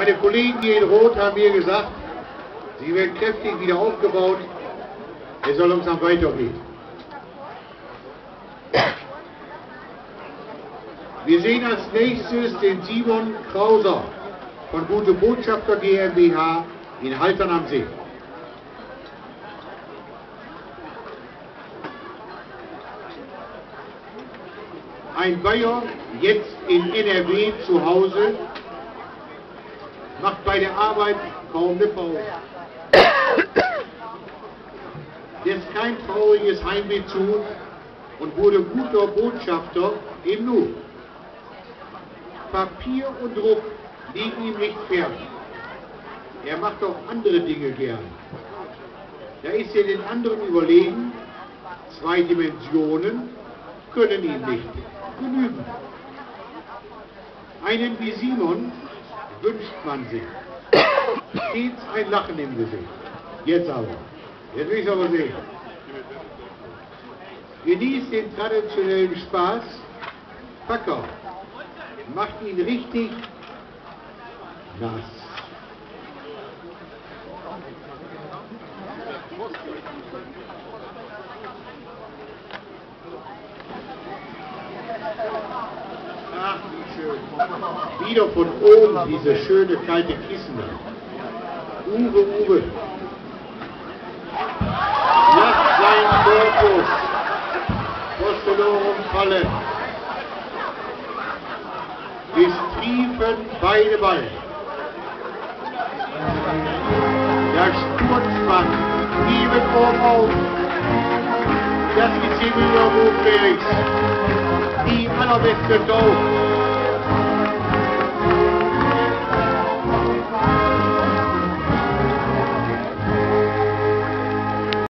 Meine Kollegen hier in Rot haben mir gesagt, sie werden kräftig wieder aufgebaut. Es soll langsam weitergehen. Wir sehen als nächstes den Simon Krauser von Gute Botschafter GmbH in Haltern am See. Ein Bayer, jetzt in NRW zu Hause, macht bei der Arbeit kaum eine Pause. Lässt kein trauriges Heimweh zu und wurde guter Botschafter im Nu. Papier und Druck liegen ihm nicht fern. Er macht auch andere Dinge gern. Da ist er den anderen überlegen, 2 Dimensionen können ihm nicht genügen. Einen wie Simon wünscht man sich. Stets ein Lachen im Gesicht. Jetzt aber. Jetzt will ich aber sehen. Genießt den traditionellen Spaß. Packer macht ihn richtig nass. Ach, wie schön. Wieder von oben diese schöne kalte Kissen. Uwe. Lasst sein Korpus Postulorum fallen. Es triefen beide Ballen. Der Sturzmann lieben oben auf. Das ist die Überwurfbergs. Die allerbeste Tauch.